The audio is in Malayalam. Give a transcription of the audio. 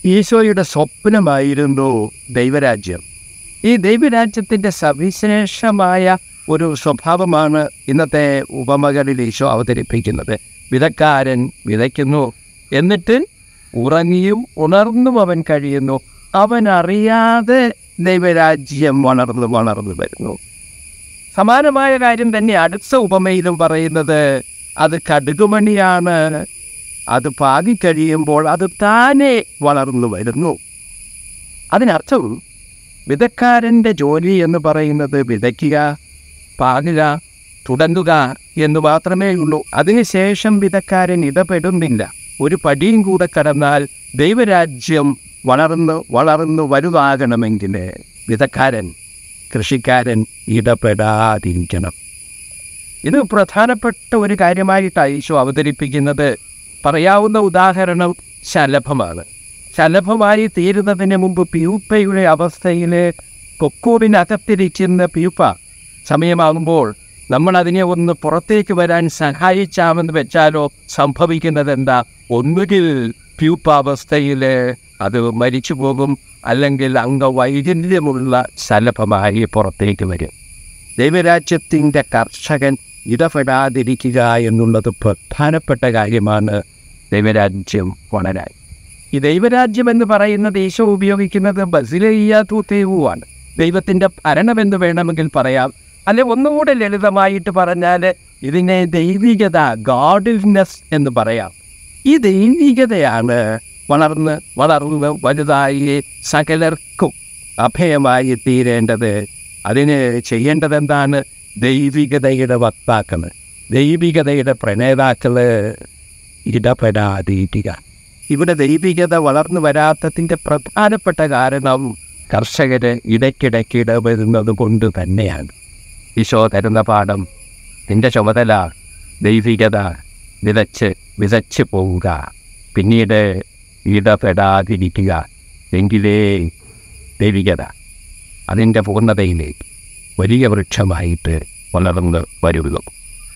ഈശോയുടെ സ്വപ്നമായിരുന്നു ദൈവരാജ്യം. ഈ ദൈവരാജ്യത്തിൻ്റെ സവിശേഷമായ ഒരു സ്വഭാവമാണ് ഇന്നത്തെ ഉപമകളിൽ ഈശോ അവതരിപ്പിക്കുന്നത്. വിതക്കാരൻ വിതയ്ക്കുന്നു, എന്നിട്ട് ഉറങ്ങിയും ഉണർന്നും അവൻ കഴിയുന്നു. അവനറിയാതെ ദൈവരാജ്യം വളർന്നു വരുന്നു. സമാനമായ കാര്യം തന്നെ അടുത്ത ഉപമയിലും പറയുന്നത്. അത് കടുകുമണിയാണ്. അത് പാകിക്കഴിയുമ്പോൾ അത് താനെ വളർന്നു വരുന്നു. അതിനർത്ഥം വിതക്കാരൻ്റെ ജോലി എന്ന് പറയുന്നത് വിതയ്ക്കുക, പാകുക, തുടങ്ങുക എന്ന് മാത്രമേ ഉള്ളൂ. അതിനുശേഷം വിതക്കാരൻ ഇടപെടുന്നില്ല. ഒരു പടിയും കൂടെ കടന്നാൽ ദൈവരാജ്യം വളർന്നു വലുതാകണമെങ്കിൽ വിതക്കാരൻ, കൃഷിക്കാരൻ ഇടപെടാതിരിക്കണം. ഇത് പ്രധാനപ്പെട്ട ഒരു കാര്യമായിട്ടാണ് ഈശോ അവതരിപ്പിക്കുന്നത്. പറയാവുന്ന ഉദാഹരണം ശലഭമാണ്. ശലഭമായി തീരുന്നതിന് മുമ്പ് പ്യൂപ്പയുടെ അവസ്ഥയിൽ കൊക്കൂറിനകത്തിരിക്കുന്ന പ്യൂപ്പ സമയമാകുമ്പോൾ നമ്മൾ അതിനെ ഒന്ന് പുറത്തേക്ക് വരാൻ സഹായിച്ചാമെന്ന് വെച്ചാലോ സംഭവിക്കുന്നത് എന്താ? ഒന്നുകിൽ പ്യൂപ്പ അവസ്ഥയിൽ അത് മരിച്ചു പോകും, അല്ലെങ്കിൽ അംഗവൈകല്യമുള്ള ശലഭമായി പുറത്തേക്ക് വരും. ദൈവരാജ്യത്തിൻ്റെ കർഷകൻ ഇടപെടാതിരിക്കുക എന്നുള്ളത് പ്രധാനപ്പെട്ട കാര്യമാണ് ദൈവരാജ്യം വളരാൻ. ഈ ദൈവരാജ്യം എന്ന് പറയുന്നത് ഈശോ ഉപയോഗിക്കുന്നത് ബസിലിയ തൂത്തേവുമാണ്. ദൈവത്തിൻ്റെ ഭരണമെന്ന് വേണമെങ്കിൽ പറയാം. അല്ലെ ഒന്നുകൂടെ ലളിതമായിട്ട് പറഞ്ഞാൽ ഇതിനെ ദൈവികത, ഗോഡ്ലിനെസ് എന്ന് പറയാം. ഈ ദൈവികതയാണ് വളർന്ന് വലുതായി സകലർക്കും അഭയമായി തീരേണ്ടത്. അതിന് ചെയ്യേണ്ടത് എന്താണ്? ദൈവികതയുടെ വക്താക്കൾ, ദൈവികതയുടെ പ്രണേതാക്കൾ ഇടപെടാതിരിക്കുക. ഇവിടെ ദൈവികത വളർന്നു വരാത്തതിൻ്റെ പ്രധാനപ്പെട്ട കാരണം കർഷകർ ഇടയ്ക്കിടയ്ക്ക് ഇടപെടുന്നത് കൊണ്ട് തന്നെയാണ്. ഈശോ തരുന്ന പാഠം, നിന്റെ ചുമതല ദൈവികത വിതച്ച് പോവുക, പിന്നീട് ഇടപെടാതിരിക്കുക. എങ്കിലേ ദൈവികത അതിൻ്റെ പൂർണ്ണതയിലേക്ക് വലിയ വൃക്ഷമായിട്ട് വളർന്ന് വരുള്ളൂ.